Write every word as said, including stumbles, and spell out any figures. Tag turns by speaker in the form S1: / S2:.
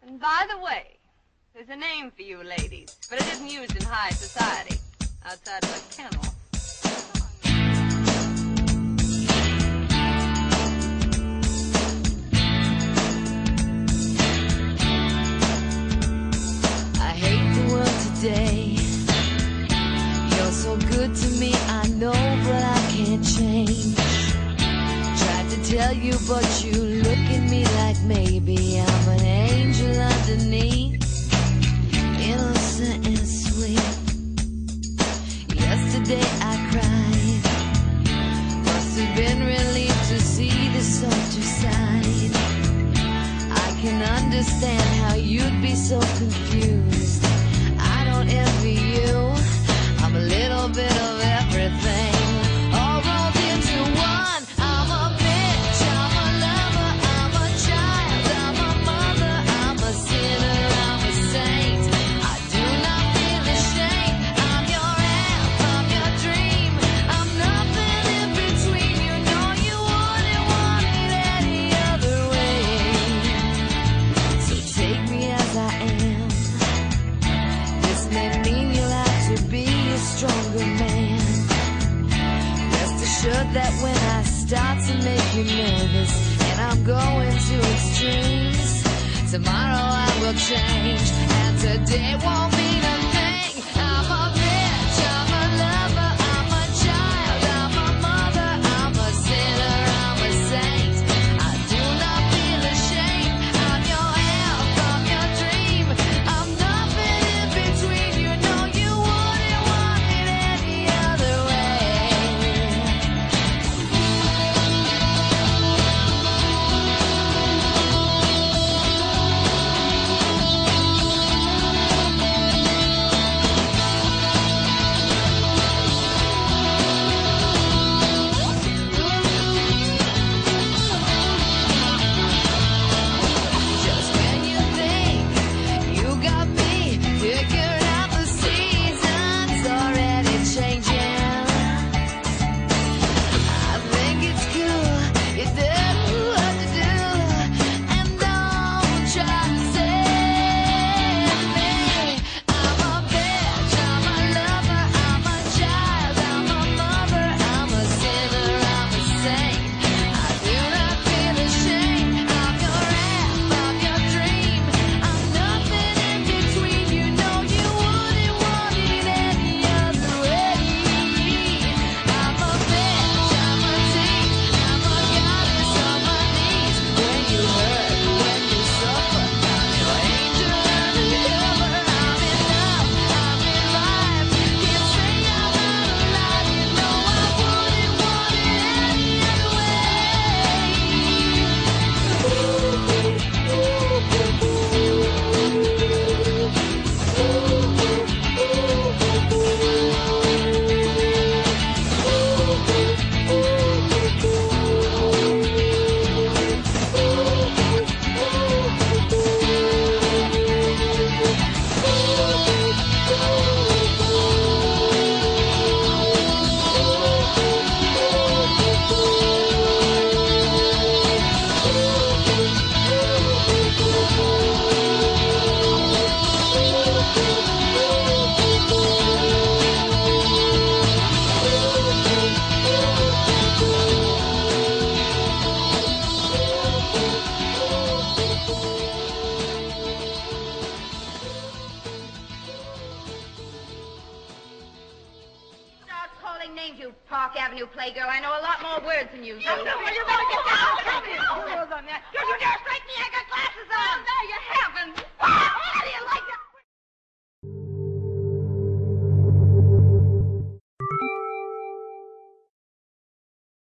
S1: And by the way, there's a name for you ladies, but it isn't used in high society, outside of a kennel.
S2: I hate the world today. You're so good to me, I know, but I can't change. Tried to tell you, but you look at me like maybe I'm an angel underneath, innocent and sweet. Yesterday I cried, must have been relieved to see the softer side. I can understand how you'd be so confused. I don't envy you, I'm a little bit of everything, all rolled into one. I'm a bitch, I'm a lover, I'm a child, I'm a mother, I'm a sinner, I'm a saint. I do not feel ashamed. I'm your half, I'm your dream, I'm nothing in between. You know you wouldn't want it any other way. So take me as I am. This may mean you'll have to be a stronger man. Rest assured that when I start to make you nervous and I'm going to extremes, tomorrow I will change, and today won't mean a thing. I'm a bitch, I'm a lover, I'm a child, I'm a mother, I'm a sinner, I'm a saint. I do not feel ashamed. I'm your help, I'm your dream, I'm nothing in between. You know you wouldn't want it any other way. Just when you think you got me figured out, the season's already changing. I think it's cool, you do what you do, and don't try to save me. I'm a bitch, I'm a lover, I'm a child, I'm a mother, I'm a sinner, I'm a saint. I do not feel ashamed. I'm your half, I'm your dream, I'm nothing in between. You know you wouldn't want it any other way. I'm a bitch, I'm a tease, I'm a goddess on my knees. When you hurt, when you suffer, I'm your angel undercover. I'm in love, I'm in life. Can't say I'm not alive. You know I wouldn't want it any other
S1: Start calling names, you Park Avenue playgirl. I know a lot more words than you do.
S3: You do, well, you better get down. Come here. Hold on there.
S1: Don't you dare strike me. I got glasses on.
S3: Oh, no, you haven't.